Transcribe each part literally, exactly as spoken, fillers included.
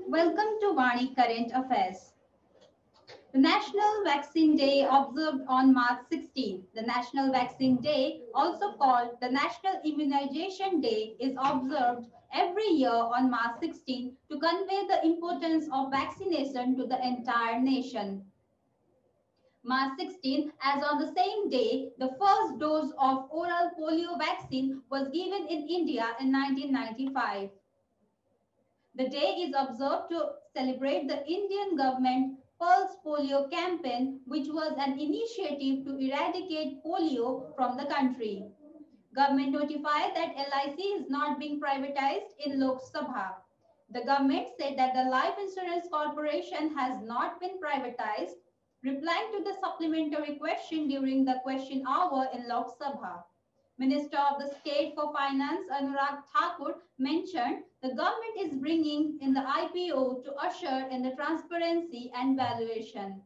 Welcome to Vani Current Affairs. The National Vaccine Day observed on March sixteenth. The National Vaccine Day, also called the National Immunization Day, is observed every year on March sixteenth to convey the importance of vaccination to the entire nation. March sixteenth, as on the same day, the first dose of oral polio vaccine was given in India in nineteen ninety-five. The day is observed to celebrate the Indian government Pulse Polio campaign, which was an initiative to eradicate polio from the country. Government notified that L I C is not being privatized in Lok Sabha. The government said that the Life Insurance Corporation has not been privatized, replying to the supplementary question during the question hour in Lok Sabha. Minister of the State for Finance Anurag Thakur mentioned the government is bringing in the I P O to usher in the transparency and valuation.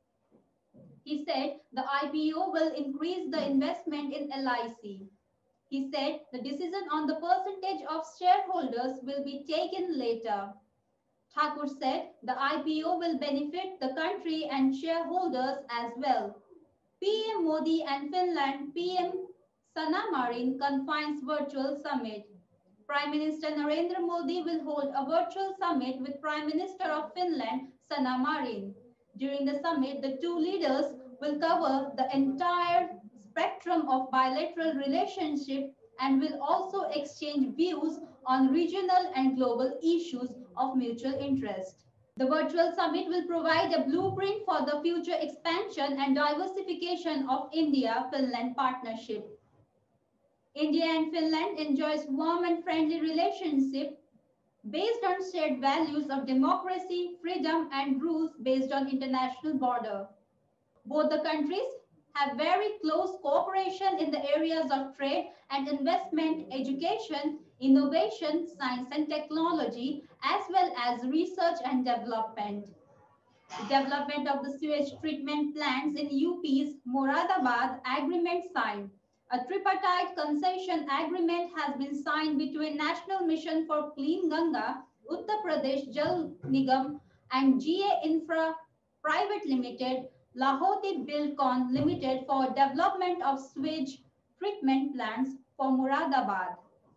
He said the I P O will increase the investment in L I C. He said the decision on the percentage of shareholders will be taken later. Thakur said the I P O will benefit the country and shareholders as well. P M Modi and Finland P M Sanna Marin confines virtual summit. Prime Minister Narendra Modi will hold a virtual summit with Prime Minister of Finland Sanna Marin. During the summit, the two leaders will cover the entire spectrum of bilateral relationship and will also exchange views on regional and global issues of mutual interest. The virtual summit will provide a blueprint for the future expansion and diversification of India-Finland partnership. India and Finland enjoys warm and friendly relationship based on shared values of democracy, freedom, and rules based on international border. Both the countries have very close cooperation in the areas of trade and investment, education, innovation, science and technology, as well as research and development. The development of the sewage treatment plants in U P's Moradabad agreement signed. A tripartite concession agreement has been signed between National Mission for Clean Ganga, Uttar Pradesh Jal Nigam, and G A Infra Private Limited, Lahoti Buildcon Limited for development of sewage treatment plants for Moradabad.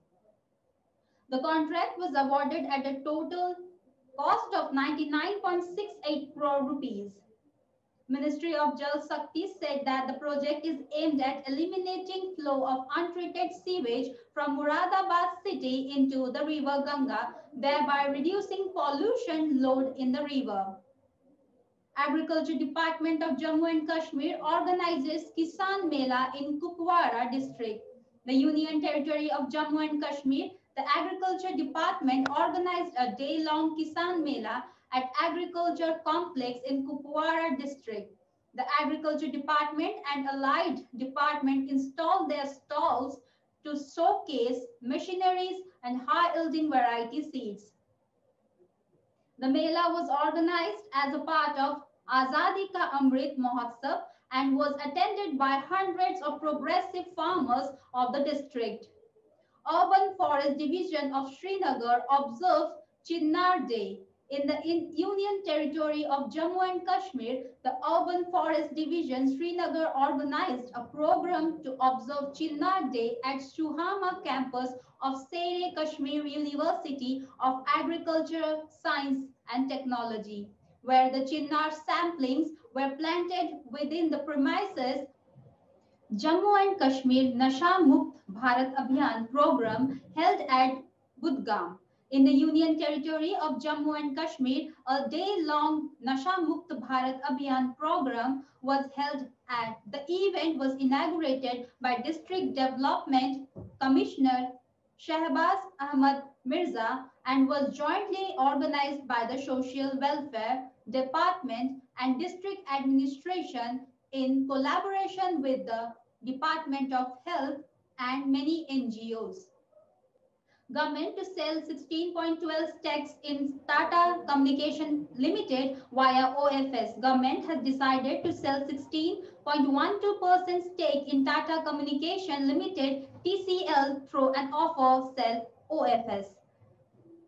The contract was awarded at a total cost of ninety-nine point six eight crore rupees. Ministry of Jal Shakti said that the project is aimed at eliminating flow of untreated sewage from Moradabad city into the river Ganga, thereby reducing pollution load in the river. Agriculture Department of Jammu and Kashmir organizes Kisan Mela in Kupwara district. The Union Territory of Jammu and Kashmir, the Agriculture Department organized a day-long Kisan Mela at Agriculture Complex in Kupwara district. The Agriculture Department and allied department installed their stalls to showcase machineries and high-yielding variety seeds. The Mela was organized as a part of Azadi Ka Amrit Mahotsav and was attended by hundreds of progressive farmers of the district. Urban Forest Division of Srinagar observes Chinnar Day. In the Union Territory of Jammu and Kashmir, the Urban Forest Division Srinagar organized a program to observe Chinnar Day at Shuhama campus of Sere Kashmir University of Agriculture, Science and Technology, where the Chinnar samplings were planted within the premises. Jammu and Kashmir Nasha Mukt Bharat Abhiyan program held at Budgam. In the Union Territory of Jammu and Kashmir, a day-long Nasha Mukt Bharat Abhiyan program was held at. The event was inaugurated by District Development Commissioner Shahbaz Ahmad Mirza and was jointly organized by the Social Welfare Department and District Administration in collaboration with the Department of Health and many N G Os. Government to sell sixteen point one two stakes in Tata Communication Limited via O F S. Government has decided to sell sixteen point one two percent stake in Tata Communication Limited T C L through an offer sell O F S.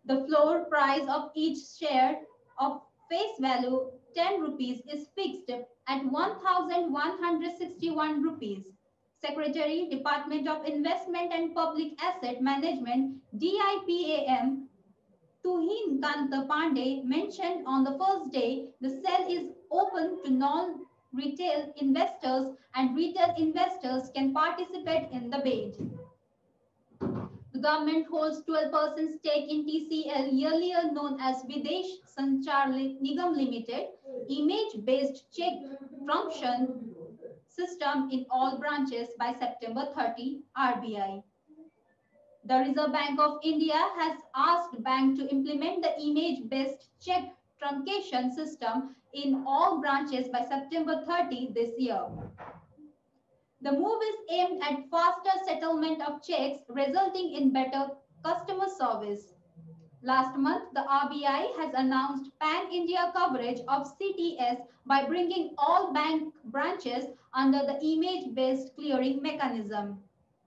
The floor price of each share of face value ten rupees is fixed at one thousand one hundred sixty-one rupees. Secretary, Department of Investment and Public Asset Management, DIPAM, Tuhin Kanta Pandey mentioned on the first day the sale is open to non-retail investors and retail investors can participate in the bid. The government holds twelve percent stake in T C L, earlier known as Videsh Sanchar Nigam Limited, image-based check truncation system in all branches by September thirtieth, R B I. The Reserve Bank of India has asked banks to implement the image-based check truncation system in all branches by September thirtieth this year. The move is aimed at faster settlement of checks, resulting in better customer service. Last month, the R B I has announced pan-India coverage of C T S by bringing all bank branches under the image-based clearing mechanism.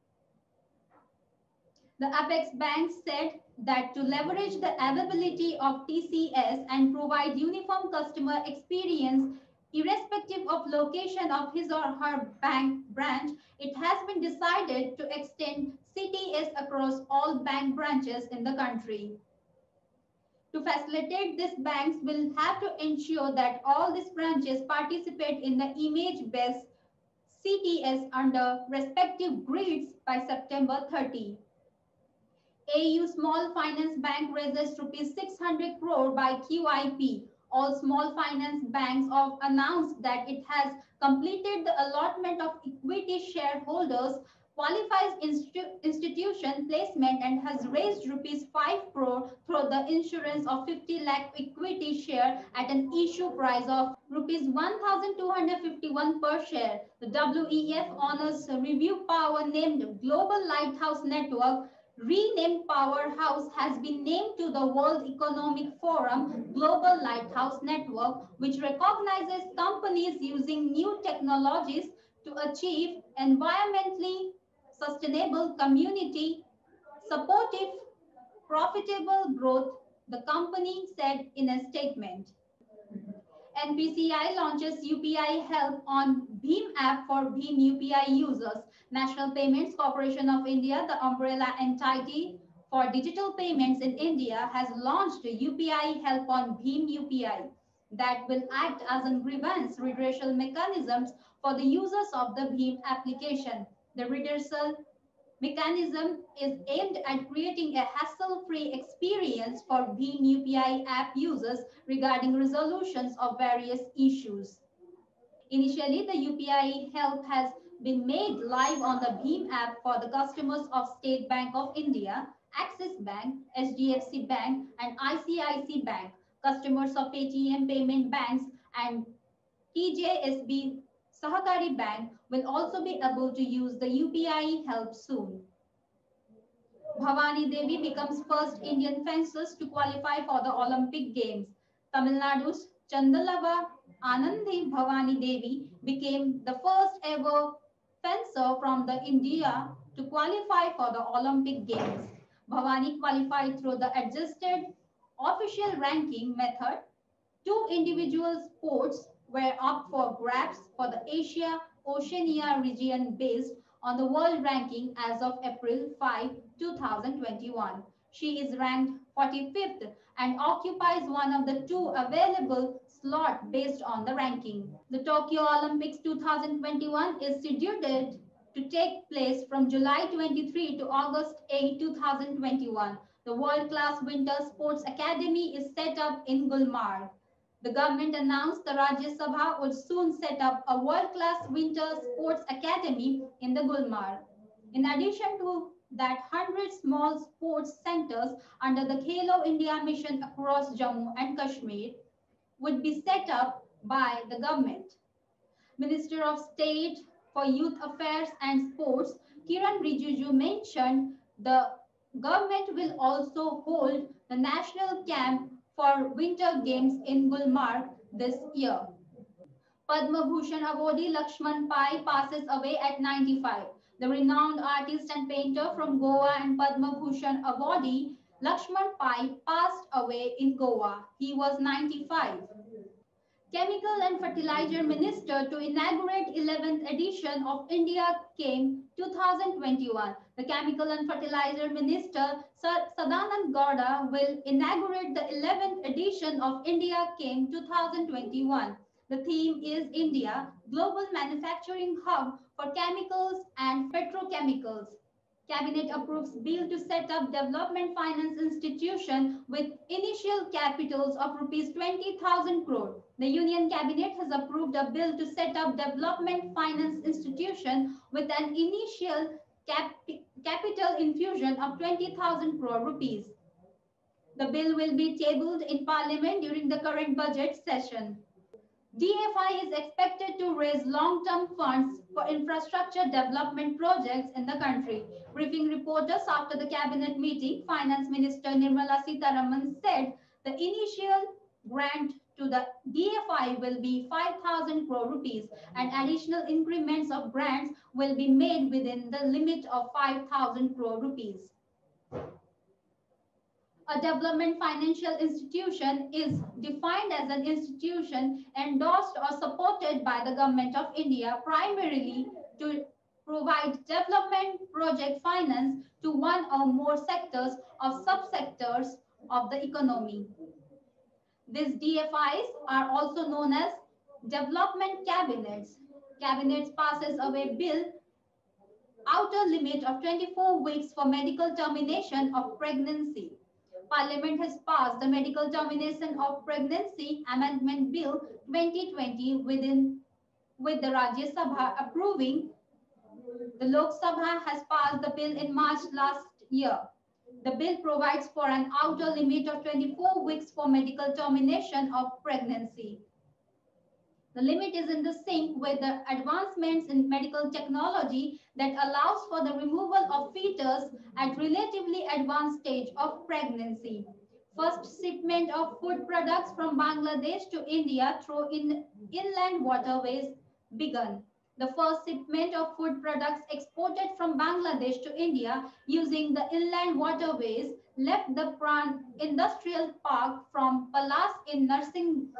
The Apex Bank said that to leverage the availability of T C S and provide uniform customer experience, irrespective of location of his or her bank branch, it has been decided to extend C T S across all bank branches in the country. To facilitate this, banks will have to ensure that all these branches participate in the image-based C T S under respective grids by September thirtieth. A U Small Finance Bank raises rupees six hundred crore by Q I P. All small finance banks have announced that it has completed the allotment of equity shareholders, qualifies institu institution placement and has raised rupees five crore through the insurance of fifty lakh equity share at an issue price of rupees one thousand two hundred fifty-one per share. The W E F honors review power named Global Lighthouse Network, renamed Powerhouse, has been named to the World Economic Forum Global Lighthouse Network, which recognizes companies using new technologies to achieve environmentally sustainable, community supportive, profitable growth, the company said in a statement. N P C I launches U P I help on Bheem app for Bheem U P I users. National Payments Corporation of India, the umbrella entity for digital payments in India, has launched a U P I help on Bheem U P I that will act as a grievance redressal mechanisms for the users of the Bheem application. The redressal mechanism is aimed at creating a hassle-free experience for Bheem U P I app users regarding resolutions of various issues. Initially, the U P I help has been made live on the Bheem app for the customers of State Bank of India, Axis Bank, H D F C Bank, and I C I C I Bank. Customers of Paytm Payment Banks and T J S B Sahakari Bank will also be able to use the U P I help soon. Bhavani Devi becomes first Indian fencers to qualify for the Olympic Games. Tamil Nadu's Chandalava Anandi Bhavani Devi became the first ever fencer from the India to qualify for the Olympic Games. Bhavani qualified through the adjusted official ranking method. Two individual sports were up for grabs for the Asia Oceania region based on the world ranking as of April fifth, two thousand twenty-one. She is ranked forty-fifth and occupies one of the two available slots based on the ranking. The Tokyo Olympics two thousand twenty-one is scheduled to take place from July twenty-third to August eighth, two thousand twenty-one. The World Class Winter Sports Academy is set up in Gulmarg. The government announced the Rajya Sabha would soon set up a world-class winter sports academy in the Gulmarg. In addition to that, one hundred small sports centers under the Khelo India mission across Jammu and Kashmir would be set up by the government. Minister of State for Youth Affairs and Sports, Kiran Rijiju, mentioned the government will also hold the national camp for Winter Games in Gulmarg this year. Padma Bhushan awardee Lakshman Pai passes away at ninety-five. The renowned artist and painter from Goa and Padma Bhushan awardee Lakshman Pai passed away in Goa. He was ninety-five. Chemical and Fertilizer Minister to inaugurate eleventh edition of India came two thousand twenty-one. The Chemical and Fertilizer Minister Sir Sadanand Gowda will inaugurate the eleventh edition of India came two thousand twenty-one. The theme is India, Global Manufacturing Hub for Chemicals and Petrochemicals. Cabinet approves bill to set up development finance institution with initial capitals of rupees twenty thousand crore. The Union Cabinet has approved a bill to set up development finance institution with an initial cap capital infusion of twenty thousand crore rupees. The bill will be tabled in Parliament during the current budget session. D F I is expected to raise long-term funds for infrastructure development projects in the country. Briefing reporters after the cabinet meeting, Finance Minister Nirmala Sitharaman said the initial grant to the D F I will be five thousand crore rupees and additional increments of grants will be made within the limit of five thousand crore rupees. A development financial institution is defined as an institution endorsed or supported by the Government of India primarily to provide development project finance to one or more sectors or subsectors of the economy. These D F Is are also known as development cabinets. Cabinets passes away bill outer limit of twenty-four weeks for medical termination of pregnancy. Parliament has passed the Medical Termination of Pregnancy Amendment Bill twenty twenty within, with the Rajya Sabha approving. The Lok Sabha has passed the bill in March last year. The bill provides for an outer limit of twenty-four weeks for medical termination of pregnancy. The limit is in the sync with the advancements in medical technology that allows for the removal of fetus at relatively advanced stage of pregnancy. First shipment of food products from Bangladesh to India through in inland waterways begun. The first shipment of food products exported from Bangladesh to India using the inland waterways left the Pran Industrial Park from Palas in Nursing,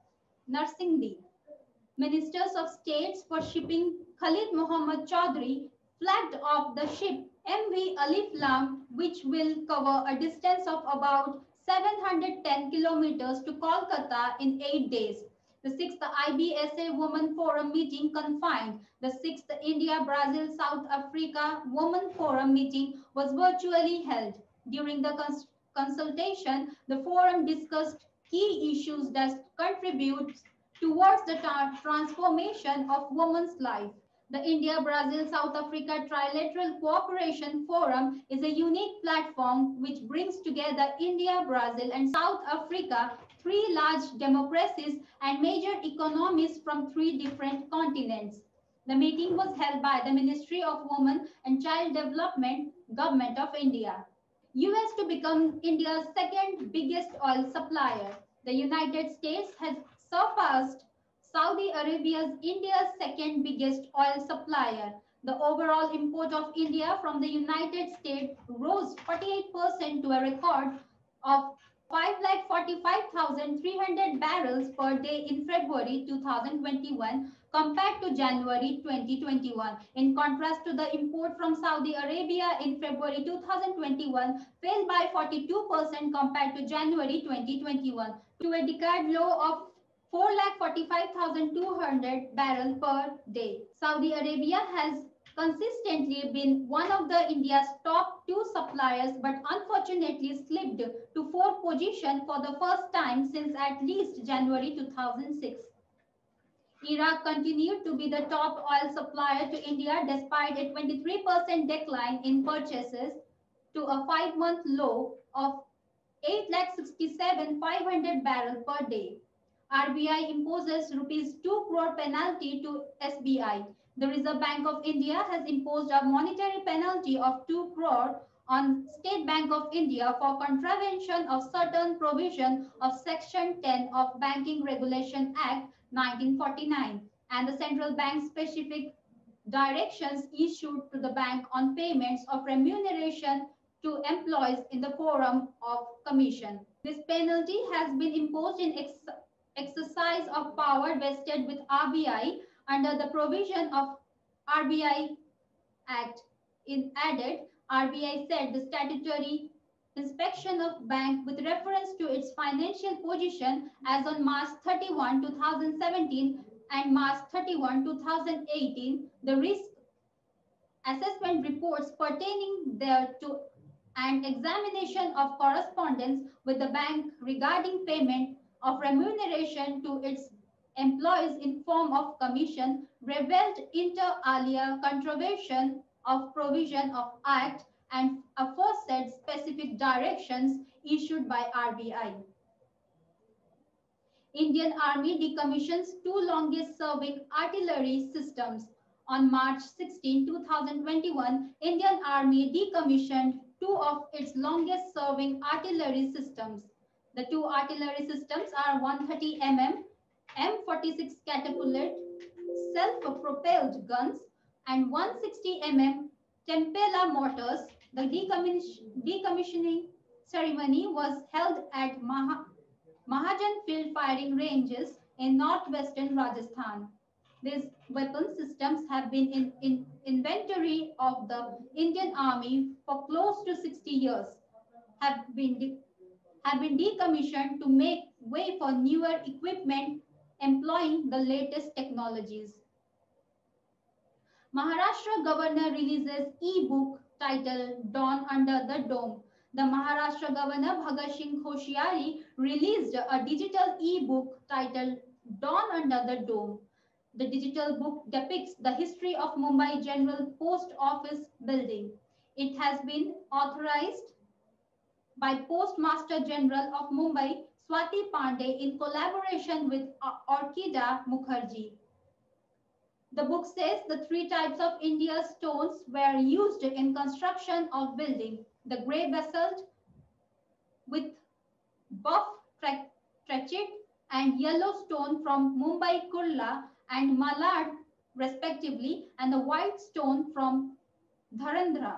Nursingdi. Ministers of States for Shipping Khalid Mohammad Chaudhry flagged off the ship M V Alif Lam, which will cover a distance of about seven hundred ten kilometers to Kolkata in eight days. The sixth I B S A Women Forum meeting confined. The sixth India, Brazil, South Africa Women Forum meeting was virtually held. During the cons consultation, the forum discussed key issues that contribute towards the tra transformation of women's life. The India-Brazil-South Africa Trilateral Cooperation Forum is a unique platform which brings together India, Brazil, and South Africa, three large democracies and major economies from three different continents. The meeting was held by the Ministry of Women and Child Development, Government of India. U S to become India's second biggest oil supplier. The United States has surpassed Saudi Arabia's India's second biggest oil supplier. The overall import of India from the United States rose forty-eight percent to a record of five lakh forty-five thousand three hundred barrels per day in February two thousand twenty-one compared to January twenty twenty-one. In contrast to the import from Saudi Arabia in February two thousand twenty-one fell by forty-two percent compared to January twenty twenty-one to a decade low of four lakh forty-five thousand two hundred barrels per day. Saudi Arabia has consistently been one of the India's top two suppliers, but unfortunately slipped to fourth position for the first time since at least January two thousand six. Iraq continued to be the top oil supplier to India despite a twenty-three percent decline in purchases to a five-month low of eight lakh sixty-seven thousand five hundred barrels per day. R B I imposes rupees two crore penalty to S B I. The Reserve Bank of India has imposed a monetary penalty of two crore on State Bank of India for contravention of certain provision of Section ten of Banking Regulation Act nineteen forty-nine and the central bank specific directions issued to the bank on payments of remuneration to employees in the forum of commission. This penalty has been imposed in ex exercise of power vested with R B I under the provision of R B I Act. In added, R B I said the statutory inspection of bank with reference to its financial position as on March thirty-first, two thousand seventeen and March thirty-first, two thousand eighteen, the risk assessment reports pertaining thereto and examination of correspondence with the bank regarding payment of remuneration to its employees in form of commission revealed inter alia contravention of provision of Act and aforesaid specific directions issued by R B I. Indian Army decommissions two longest serving artillery systems. On March sixteenth, two thousand twenty-one, Indian Army decommissioned two of its longest serving artillery systems. The two artillery systems are one thirty millimeter M forty-six catapult self-propelled guns and one sixty millimeter Tempela mortars. The decommissioning ceremony was held at Maha Mahajan Field Firing Ranges in northwestern Rajasthan. These weapon systems have been in, in inventory of the Indian Army for close to sixty years, have been, have been decommissioned to make way for newer equipment employing the latest technologies. Maharashtra Governor releases e-book titled Dawn Under the Dome. The Maharashtra Governor Bhagat Singh Koshyari released a digital e-book titled Dawn Under the Dome. The digital book depicts the history of Mumbai General Post Office building. It has been authorized by Postmaster General of Mumbai, Swati Pandey, in collaboration with Orchida Mukherjee. The book says the three types of India's stones were used in construction of building. The grey basalt with buff trachyte and yellow stone from Mumbai Kurla and Malad respectively, and the white stone from Dharandhara.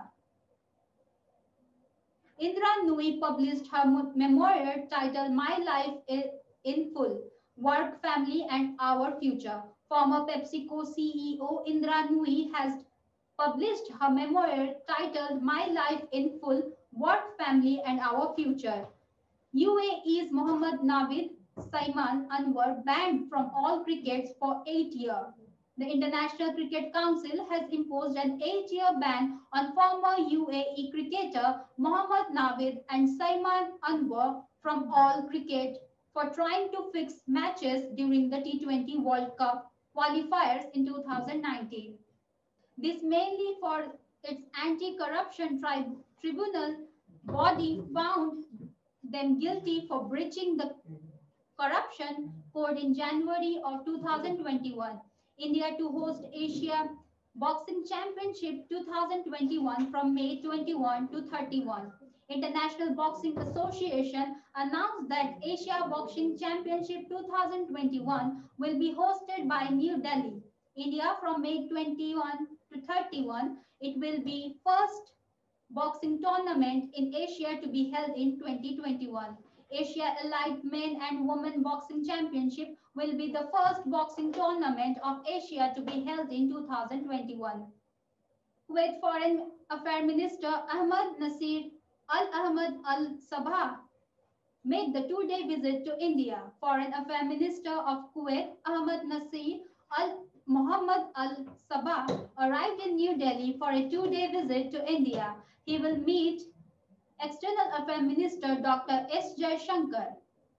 Indra Nui published her memoir titled My Life in Full, Work, Family and Our Future. Former PepsiCo C E O Indra Nui has published her memoir titled My Life in Full, Work, Family and Our Future. U A E's Mohammad Navid Saiman Anwar banned from all crickets for eight years. The International Cricket Council has imposed an eight-year ban on former U A E cricketer Mohammad Navid and Saiman Anwar from all cricket for trying to fix matches during the T twenty World Cup qualifiers in two thousand nineteen. This mainly for its anti-corruption tri tribunal body found them guilty for breaching the corruption code in January of two thousand twenty-one. India to host Asia Boxing Championship two thousand twenty-one from May twenty-first to thirty-first. International Boxing Association announced that Asia Boxing Championship two thousand twenty-one will be hosted by New Delhi, India from May twenty-first to thirty-first. It will be first boxing tournament in Asia to be held in twenty twenty-one. Asia Elite Men and Women Boxing Championship will be the first boxing tournament of Asia to be held in two thousand twenty-one. Kuwait Foreign Affairs Minister Ahmad Nasir Al Ahmad Al Sabah made the two-day visit to India. Foreign Affairs Minister of Kuwait Ahmad Nasir Al Muhammad Al Sabah arrived in New Delhi for a two-day visit to India. He will meet External Affairs Minister Doctor S. Jaishankar.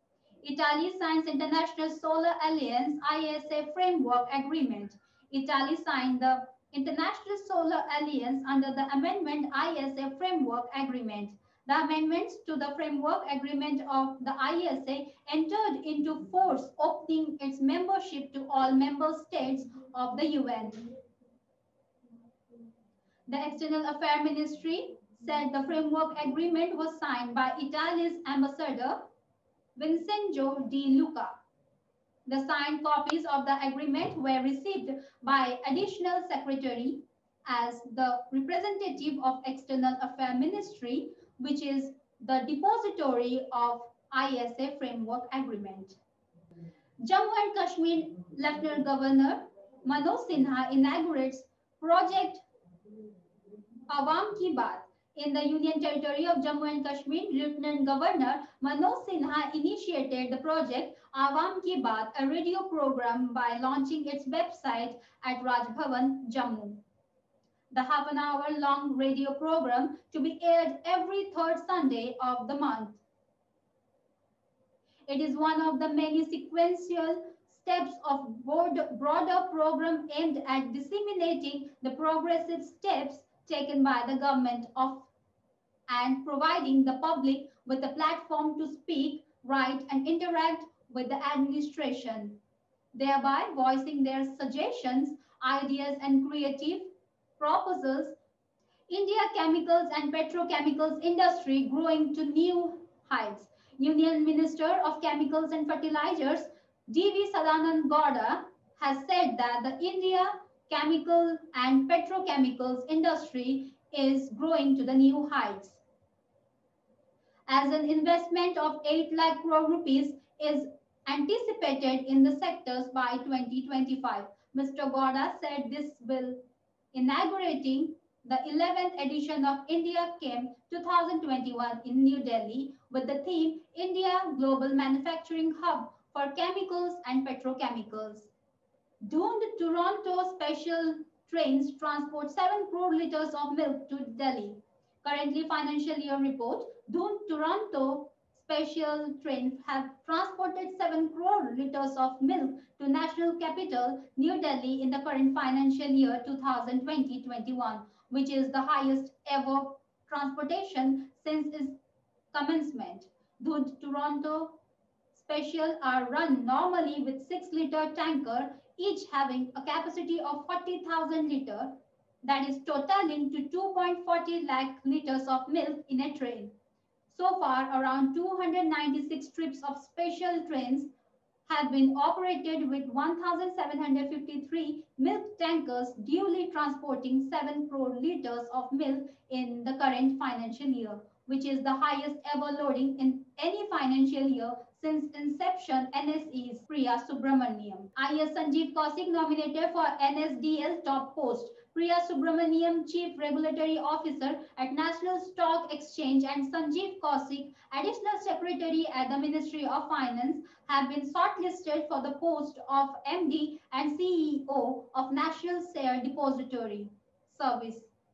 Italy signs International Solar Alliance I S A Framework Agreement. Italy signed the International Solar Alliance under the Amendment I S A Framework Agreement. The amendments to the Framework Agreement of the I S A entered into force, opening its membership to all member states of the U N. The External Affairs Ministry said the framework agreement was signed by Italy's ambassador, Vincenzo Di Luca. The signed copies of the agreement were received by Additional Secretary as the representative of External Affairs Ministry, which is the depository of I S A Framework Agreement. Jammu and Kashmir Lieutenant Governor Manoj Sinha inaugurates Project Awam Ki Baat. In the Union Territory of Jammu and Kashmir, Lieutenant Governor Manoj Sinha initiated the project Awam Ki Baat, a radio program, by launching its website at Raj Bhavan, Jammu. The half an hour long radio program to be aired every third Sunday of the month. It is one of the many sequential steps of broader program aimed at disseminating the progressive steps taken by the government of and providing the public with a platform to speak, write, and interact with the administration, thereby voicing their suggestions, ideas, and creative proposals. India chemicals and petrochemicals industry growing to new heights. Union Minister of Chemicals and Fertilizers, D V Sadanand Gowda, has said that the India chemical and petrochemicals industry is growing to the new heights. As an investment of eight lakh crore rupees is anticipated in the sectors by twenty twenty-five. Mister Gowda said this will inaugurating the eleventh edition of India Chem twenty twenty-one in New Delhi with the theme India Global Manufacturing Hub for Chemicals and Petrochemicals. Doomed Toronto special trains transport seven crore liters of milk to Delhi. Currently financial year report, Doomed Toronto special trains have transported seven crore liters of milk to national capital New Delhi in the current financial year twenty twenty to twenty-one, which is the highest ever transportation since its commencement. Doomed Toronto special are run normally with six liter tanker, each having a capacity of forty thousand liter, that is totaling to two point four zero lakh liters of milk in a train. So far, around two hundred ninety-six trips of special trains have been operated with one thousand seven hundred fifty-three milk tankers duly transporting seven crore liters of milk in the current financial year, which is the highest ever loading in any financial year since inception. N S E's Priya Subramaniam. I A S Sanjeev Kaushik nominated for N S D L top post. Priya Subramaniam, Chief Regulatory Officer at National Stock Exchange, and Sanjeev Kaushik, Additional Secretary at the Ministry of Finance, have been shortlisted for the post of M D and C E O of National Share Depository Service,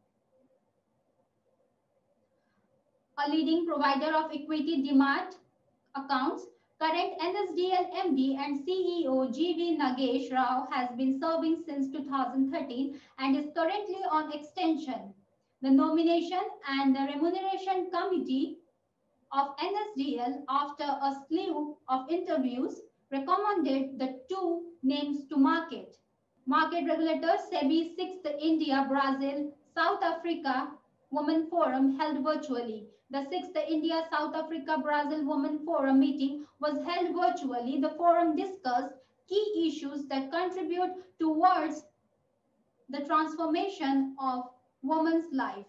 a leading provider of equity demat accounts. Current N S D L M D and C E O G V Nagesh Rao has been serving since two thousand thirteen and is currently on extension. The Nomination and the Remuneration Committee of N S D L, after a slew of interviews, recommended the two names to market. Market regulator SEBI sixth India, Brazil, South Africa Women Forum held virtually. The sixth India South Africa Brazil Women Forum meeting was held virtually. The forum discussed key issues that contribute towards the transformation of women's life.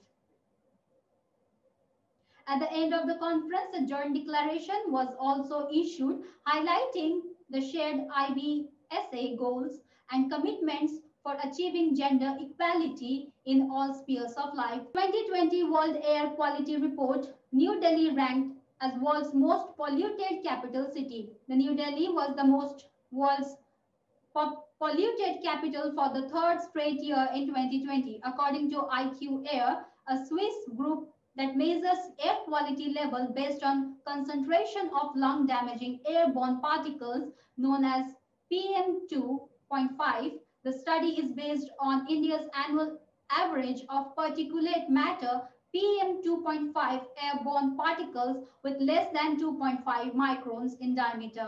At the end of the conference, a joint declaration was also issued highlighting the shared I B S A goals and commitments for achieving gender equality in all spheres of life. twenty twenty World Air Quality Report, New Delhi ranked as world's most polluted capital city. The New Delhi was the most world's polluted capital for the third straight year in twenty twenty, according to I Q Air, a Swiss group that measures air quality level based on concentration of lung-damaging airborne particles known as P M two point five. The study is based on India's annual average of particulate matter P M two point five airborne particles with less than two point five microns in diameter.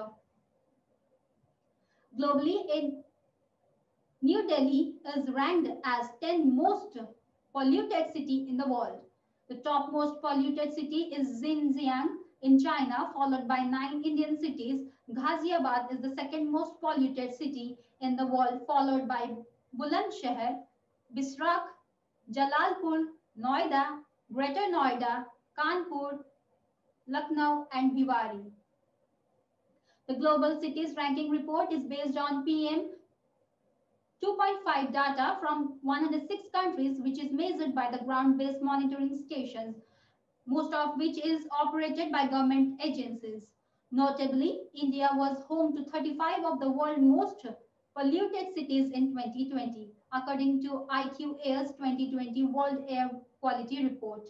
Globally, in New Delhi is ranked as tenth most polluted city in the world. The top most polluted city is Xinjiang in China, followed by nine Indian cities. Ghaziabad is the second most polluted city in the world, followed by Bulandshahr, Bisrak, Jalalpur, Noida, Greater Noida, Kanpur, Lucknow, and Bhiwari. The Global Cities Ranking Report is based on P M two point five data from one hundred six countries, which is measured by the ground-based monitoring stations, most of which is operated by government agencies. Notably, India was home to thirty-five of the world's most polluted cities in twenty twenty, according to I Q Air's twenty twenty World Air Quality Report.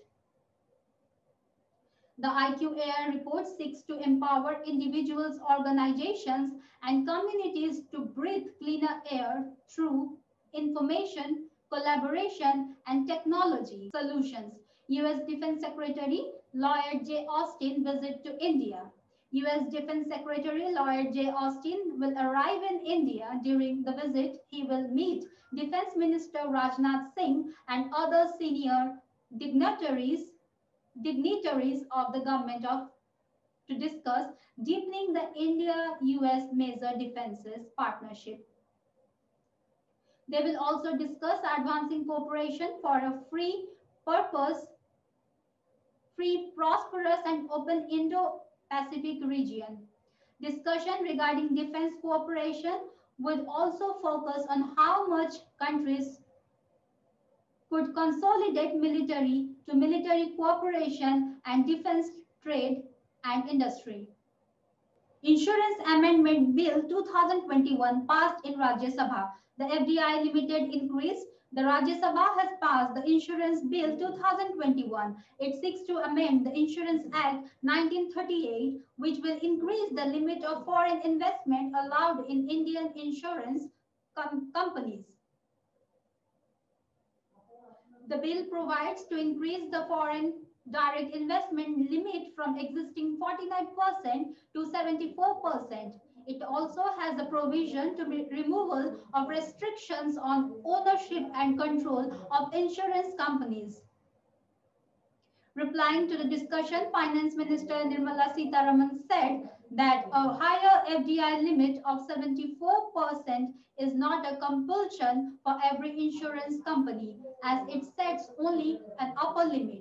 The I Q A I report seeks to empower individuals, organizations, and communities to breathe cleaner air through information, collaboration, and technology solutions. U S Defense Secretary Lloyd J. Austin visit to India. U S Defense Secretary Lloyd J. Austin will arrive in India. During the visit, he will meet Defense Minister Rajnath Singh and other senior dignitaries dignitaries of the government of to discuss deepening the India-U S major defenses partnership. They will also discuss advancing cooperation for a free, purpose, free, prosperous, and open Indo-Pacific region. Discussion regarding defense cooperation would also focus on how much countries could consolidate military to military cooperation and defense trade and industry. Insurance Amendment Bill two thousand twenty-one passed in Rajya Sabha. The F D I Limited increase. The Rajya Sabha has passed the Insurance Bill two thousand twenty-one. It seeks to amend the Insurance Act nineteen thirty-eight, which will increase the limit of foreign investment allowed in Indian insurance com companies. The bill provides to increase the foreign direct investment limit from existing forty-nine percent to seventy-four percent. It also has a provision to be removal of restrictions on ownership and control of insurance companies. Replying to the discussion, Finance Minister Nirmala Sitharaman said that a higher F D I limit of seventy-four percent is not a compulsion for every insurance company, as it sets only an upper limit.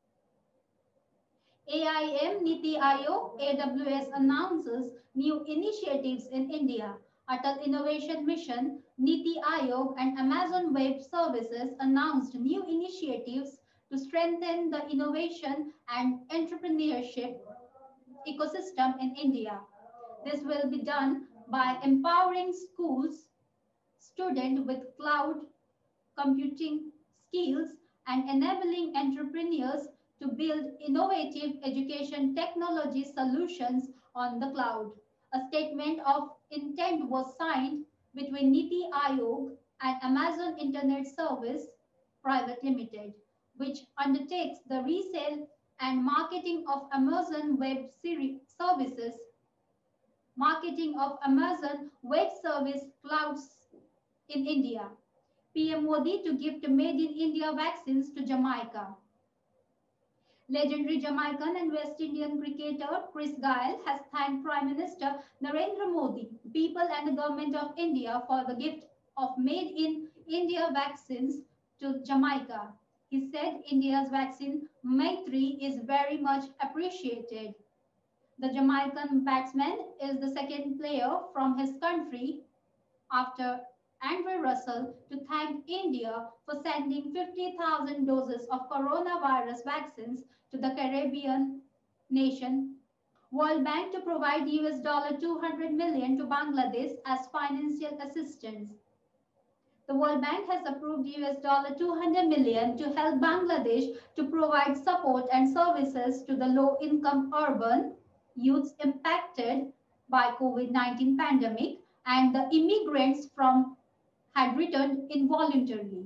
A I M Niti Aayog A W S announces new initiatives in India. Atal Innovation Mission, Niti Aayog, and Amazon Web Services announced new initiatives to strengthen the innovation and entrepreneurship ecosystem in India. This will be done by empowering schools, students with cloud computing skills and enabling entrepreneurs to build innovative education technology solutions on the cloud. A statement of intent was signed between Niti Aayog and Amazon Internet Service Private Limited, which undertakes the resale and marketing of Amazon Web Services, marketing of Amazon Web Service clouds in India. P M Modi to gift made in India vaccines to Jamaica. Legendary Jamaican and West Indian cricketer Chris Gayle has thanked Prime Minister Narendra Modi, people and the government of India for the gift of made in India vaccines to Jamaica. He said India's vaccine Maitri is very much appreciated. The Jamaican batsman is the second player from his country after Andre Russell to thank India for sending fifty thousand doses of coronavirus vaccines to the Caribbean nation. World Bank to provide U S dollar two hundred million to Bangladesh as financial assistance. The World Bank has approved U S dollar two hundred million to help Bangladesh to provide support and services to the low-income urban youths impacted by COVID nineteen pandemic and the immigrants from had returned involuntarily.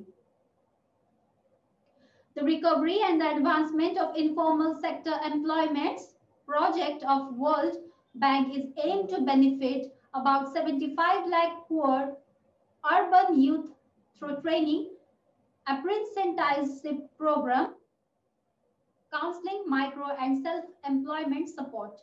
The recovery and the advancement of informal sector employments project of World Bank is aimed to benefit about seventy-five lakh poor urban youth through training, apprenticeship program, counseling, micro and self-employment support.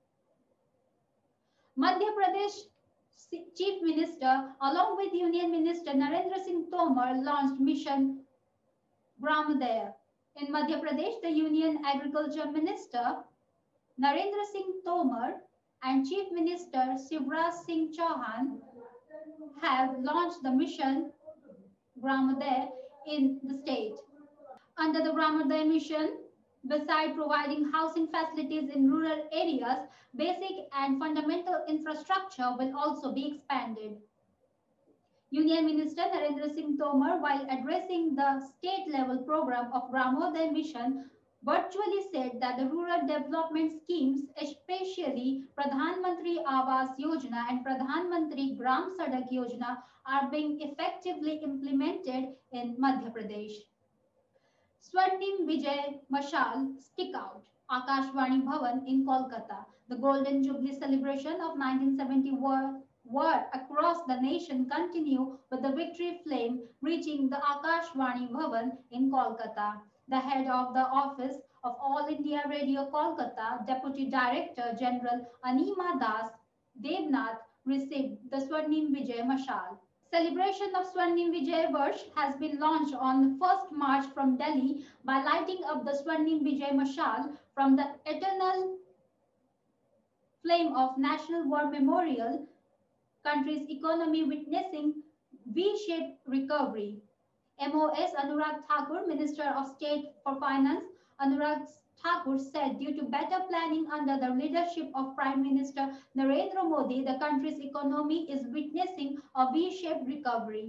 Madhya Pradesh Chief Minister, along with Union Minister Narendra Singh Tomar, launched Mission Gramodaya. In Madhya Pradesh, the Union Agriculture Minister Narendra Singh Tomar and Chief Minister Shivraj Singh Chauhan have launched the mission Gramodaya in the state. Under the Gramodaya mission, beside providing housing facilities in rural areas, basic and fundamental infrastructure will also be expanded. Union Minister Narendra Singh Tomar, while addressing the state-level program of Gramodaya Mission, virtually said that the rural development schemes, especially Pradhan Mantri Awas Yojana and Pradhan Mantri Gram Sadak Yojana, are being effectively implemented in Madhya Pradesh. Swarnim Vijay Mashal stick out. Akashvani Bhavan in Kolkata. The Golden Jubilee celebration of nineteen seventy were, were across the nation continue with the victory flame reaching the Akashvani Bhavan in Kolkata. The head of the office of All India Radio Kolkata, Deputy Director General Anima Das Devnath, received the Swarnim Vijay Mashal. Celebration of Swarnim Vijay Varsh has been launched on first March from Delhi by lighting up the Swarnim Vijay Mashal from the eternal flame of National War Memorial, country's economy witnessing V-shaped recovery. M O S Anurag Thakur, Minister of State for Finance, Anurag Thakur said due to better planning under the leadership of Prime Minister Narendra Modi, the country's economy is witnessing a V-shaped recovery.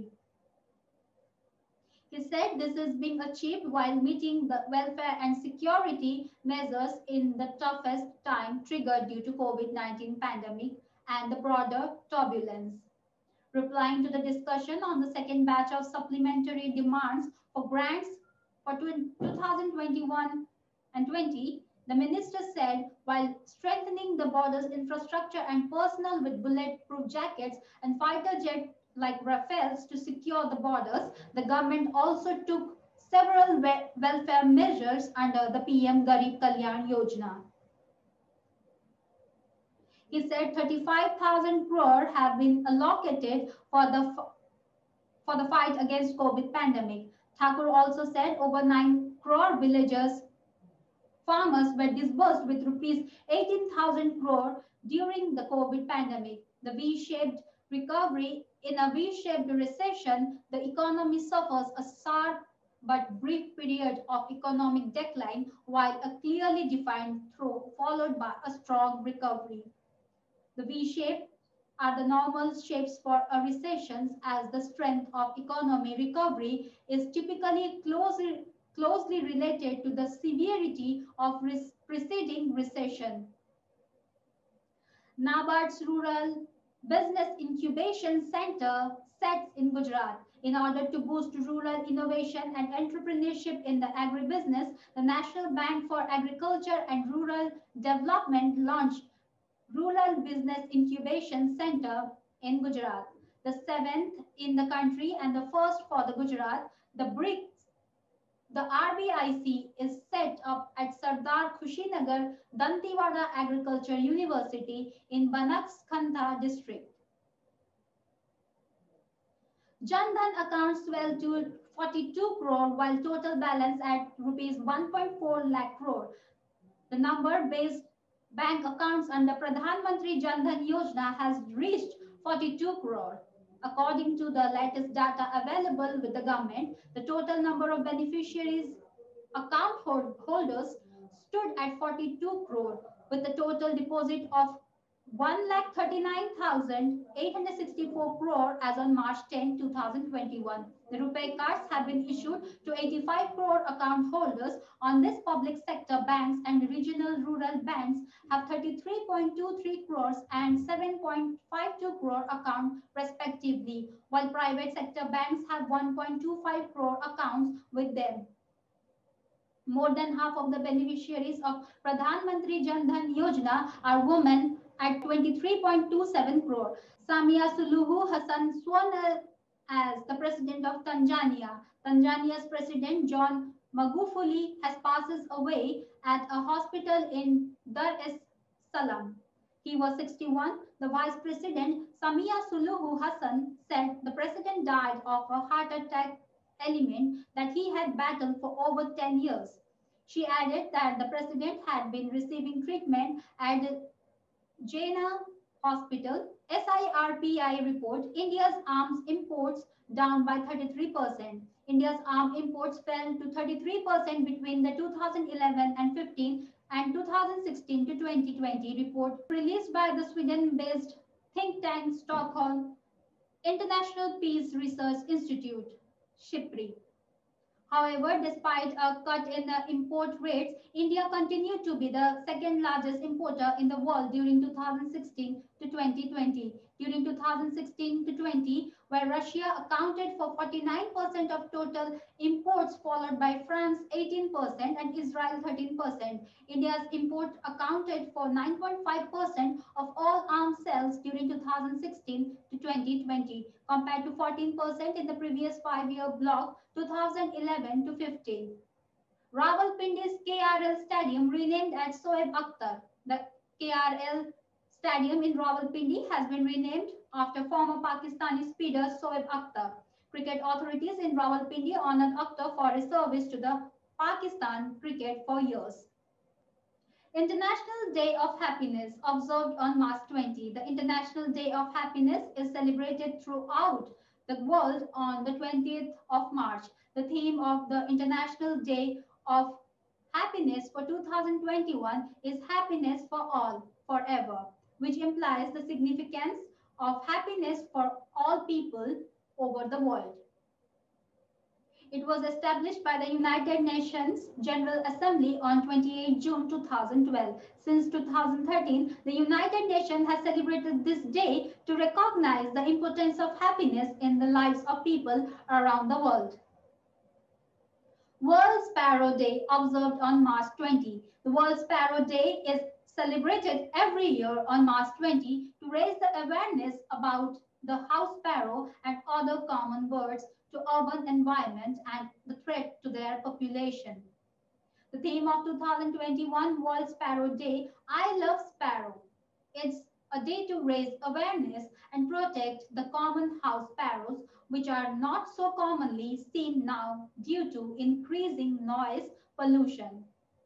He said this is being achieved while meeting the welfare and security measures in the toughest time triggered due to COVID nineteen pandemic and the broader turbulence. Replying to the discussion on the second batch of supplementary demands for grants for two thousand twenty-one and twenty, the minister said while strengthening the border's infrastructure and personnel with bulletproof jackets and fighter jet like Rafales to secure the borders, the government also took several welfare measures under the P M Garib Kalyan Yojana. He said thirty-five thousand crore have been allocated for the for the fight against COVID pandemic. Thakur also said over nine crore villagers farmers were disbursed with rupees eighteen thousand crore during the COVID pandemic. The V-shaped recovery in a V-shaped recession, the economy suffers a sharp but brief period of economic decline while a clearly defined trough followed by a strong recovery. The V-shape are the normal shapes for a recession as the strength of economy recovery is typically closely, closely related to the severity of res preceding recession. NABARD's Rural Business Incubation Center sets in Gujarat. In order to boost rural innovation and entrepreneurship in the agribusiness, the National Bank for Agriculture and Rural Development launched Rural Business Incubation Center in Gujarat, the seventh in the country and the first for the Gujarat. The BRICS, the R B I C is set up at Sardar Kushinagar Dantewada Agriculture University in Banaskantha district. Jan Dhan accounts swell to forty-two crore while total balance at rupees one point four lakh crore. The number-based bank accounts under Pradhan Mantri Jan Dhan Yojana has reached forty-two crore. According to the latest data available with the government, the total number of beneficiaries account holders stood at forty-two crore with a total deposit of one lakh thirty-nine thousand eight hundred sixty-four crore as on March tenth, two thousand twenty-one. The RuPay cards have been issued to eighty-five crore account holders. On this, public sector banks and regional rural banks have thirty-three point two three crores and seven point five two crore account respectively, while private sector banks have one point two five crore accounts with them. More than half of the beneficiaries of Pradhan Mantri Jan Dhan Yojana are women at twenty-three point two seven crore. Samia Suluhu Hassan sworn as the president of Tanzania. Tanzania's president John Magufuli has passes away at a hospital in Dar es Salaam. He was sixty-one. The vice president Samia Suluhu Hassan said the president died of a heart attack element that he had battled for over ten years. She added that the president had been receiving treatment at the Jena Hospital. SIRPI report India's arms imports down by thirty-three percent. India's arms imports fell to thirty-three percent between the two thousand eleven and fifteen and two thousand sixteen to twenty twenty report released by the Sweden-based think tank Stockholm International Peace Research Institute, SHIPRI. However, despite a cut in the import rates, India continued to be the second largest importer in the world during two thousand sixteen to twenty twenty. During two thousand sixteen to twenty, where Russia accounted for forty-nine percent of total imports, followed by France eighteen percent and Israel thirteen percent. India's import accounted for nine point five percent of all arms sales during two thousand sixteen to twenty twenty, compared to fourteen percent in the previous five-year block two thousand eleven to fifteen. Rawalpindi's K R L Stadium renamed as Shoaib Akhtar. The K R L Stadium in Rawalpindi has been renamed after former Pakistani speeder Shoaib Akhtar. Cricket authorities in Rawalpindi honored Akhtar for his service to the Pakistan cricket for years. International Day of Happiness observed on March twentieth. The International Day of Happiness is celebrated throughout the world on the twentieth of March. The theme of the International Day of Happiness for two thousand twenty-one is Happiness for All, Forever, which implies the significance of happiness for all people over the world. It was established by the United Nations General Assembly on twenty-eighth of June two thousand twelve. Since two thousand thirteen, the United Nations has celebrated this day to recognize the importance of happiness in the lives of people around the world. World Sparrow Day observed on March twentieth. The World Sparrow Day is celebrated every year on March twentieth to raise the awareness about the house sparrow and other common birds to urban environment and the threat to their population. The theme of two thousand twenty-one World Sparrow Day, I Love Sparrow. It's a day to raise awareness and protect the common house sparrows, which are not so commonly seen now due to increasing noise pollution.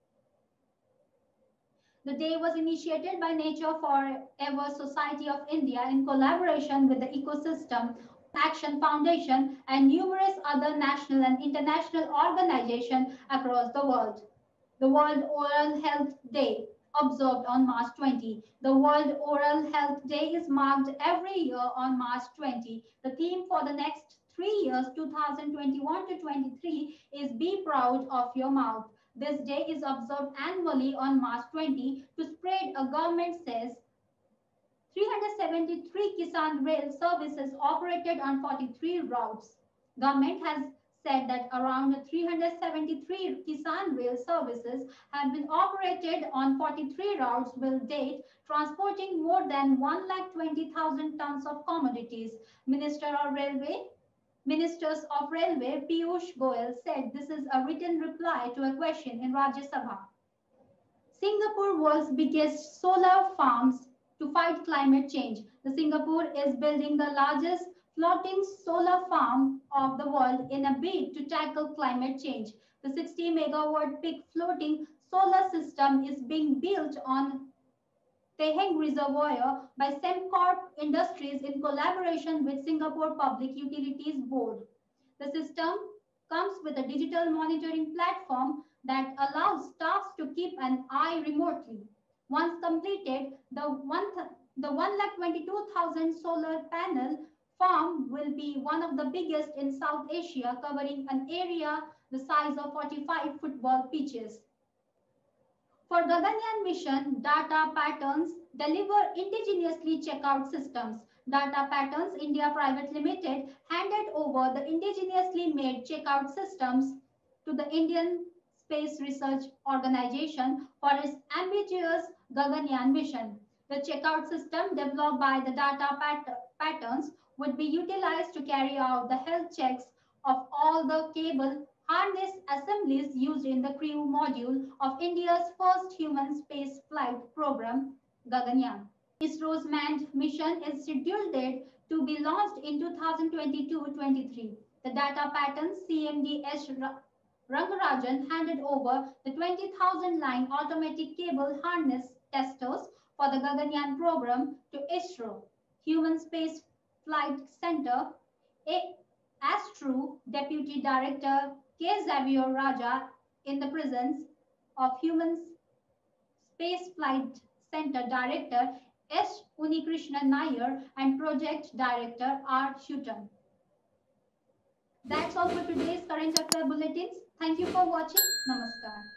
The day was initiated by Nature Forever Society of India in collaboration with the Ecosystem Action Foundation and numerous other national and international organizations across the world. The World Oral Health Day, observed on March twentieth. The World Oral Health Day is marked every year on March twentieth. The theme for the next three years, two thousand twenty-one to twenty-three, is Be Proud of Your Mouth. This day is observed annually on March twentieth to spread a government says three hundred seventy-three Kisan Rail services operated on forty-three routes. Government has said that around three hundred seventy-three Kisan Rail services have been operated on forty-three routes will date, transporting more than one lakh twenty thousand tons of commodities. Minister of Railway Ministers of Railway Piyush Goyal said this is a written reply to a question in Rajya Sabha. Singapore, world's biggest solar farms to fight climate change. The Singapore is building the largest floating solar farm of the world in a bid to tackle climate change. The sixty megawatt peak floating solar system is being built on Teheng Reservoir by Sembcorp Industries in collaboration with Singapore Public Utilities Board. The system comes with a digital monitoring platform that allows staff to keep an eye remotely. Once completed, the one, the one lakh twenty-two thousand solar panel farm will be one of the biggest in South Asia, covering an area the size of forty-five football pitches. For Gaganyaan mission, Data Patterns deliver indigenously checkout systems. Data Patterns India Private Limited handed over the indigenously made checkout systems to the Indian Space Research Organization for its ambitious Gaganyaan mission. The checkout system developed by the Data pat Patterns would be utilized to carry out the health checks of all the cable harness assemblies used in the crew module of India's first human space flight program, Gaganyaan. ISRO's manned mission is scheduled to be launched in two thousand twenty-two to twenty-three. The data patterns C M D S Rangarajan handed over the twenty thousand line automatic cable harness testers for the Gaganyaan program to ISRO, Human Space Flight Center. ASTRO Deputy Director K. Xavier Raja, in the presence of Human Space Flight Center Director S. Unikrishnan Nair and Project Director R. Shutan. That's all for today's current affair bulletins. Thank you for watching. Namaskar.